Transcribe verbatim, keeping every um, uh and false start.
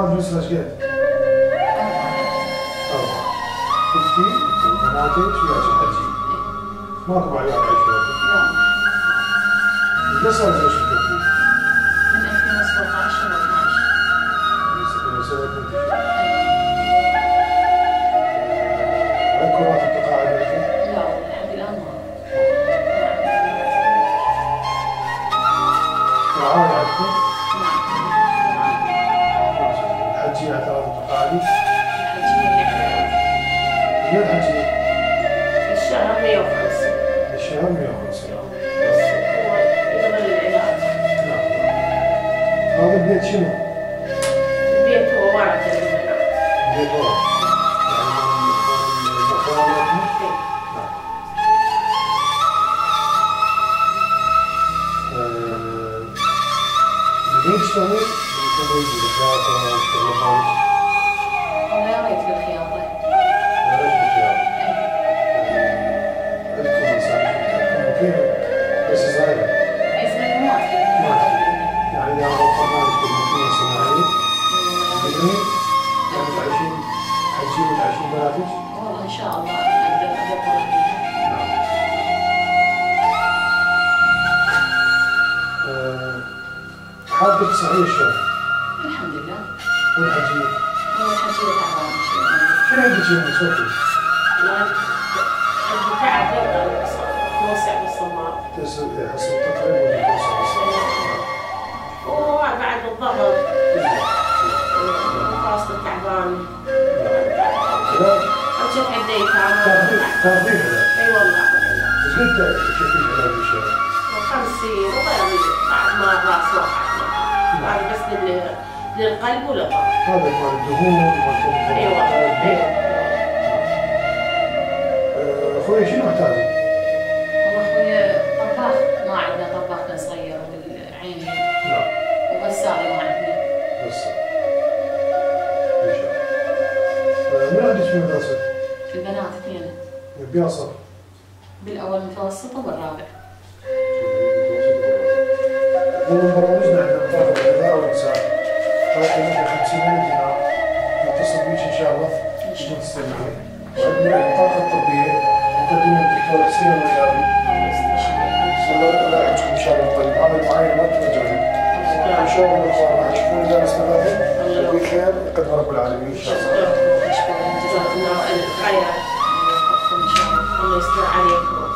طبعا فلوس ايش قد؟ أربعة. أختي وبناتك وياك الحجي. ماكو بعد واحد عشرة. لا. قد صار زوجك توفي؟ من ألفين وسبعطعش و اثنعش. من سنة من عندكم راتب تقاعد لكم؟ لا لحد الآن ما. تعاون عندكم؟ نعم. الحجية على راتب تقاعدي؟ الحجية يعني من الحجية؟ الشهر مية وخمسين. الشهر مية وخمسين. بس هو يقبل العلاج. نعم. هذا البيت شنو؟ البيت هو ورثة للبنات. البيت ورا. يعني من الأخوان لكم؟ نعم. منين تشتغل؟ بالكبريت بالخياطة وتشتغل خارج؟ أنا يا ريت بالخياطة. يا ريت بالخياطة. عندكم مساعدة عندكم كيف؟ بس صغيرة. بس مجموعة في ما يعني إذا وفرنا لكم ماكينة صناعية بدري يعني تعيشين حتجيب وتعيشين بناتك؟ والله إن شاء الله أقدر أدبر فيها. نعم. أه، حالتك صحية شلون؟ الحمد لله. والحجية؟ والله الحجية تعبانة شوي. شنو عندك هنا صوتي؟ والله عندي تعب غير توسع بالصمام. حسب التقريب ولا توسع؟ وبعد الظهر خاصة تعبان. علاج؟ أشوف عندي تعب. تاخذين علاج؟ اي والله اخذ علاج. ايش قد تشوفين علاج بالشهر؟ خمسين وغير بعد ما راس واحد. هذا بس لل- للقلب وللضغط. هذا مال الدهون مال اي والله. اي اخوي شنو محتاجين؟ والله اخويا طباخ، ما عندنا طباخنا صغير بالعين. نعم. وغسالة ما عندنا. بس ان شاء الله. من عندك في المدرسة؟ البنات اثنين. بياصر. بالاول متوسط وبالرابع. والله برامجنا عندنا بطاقة الغذاء والنساء. باقي مدة خمسين ألف دينار. نتصل بيك إن شاء الله. ان شاء الله. تستلمين. وعندنا البطاقة الطبية مقدمة الدكتور حسين الرجابي. الله يستشفيك. الله لا يعجبكم إن شاء الله طيب. هذا المعاينة ما ترجعون. إن شاء الله الإخوان راح يشوفون إذا استفادوا. وبخير يقدر رب العالمين إن شاء الله. شكرا جزاكم الله الف خير. ان شاء الله الله يستر عليكم.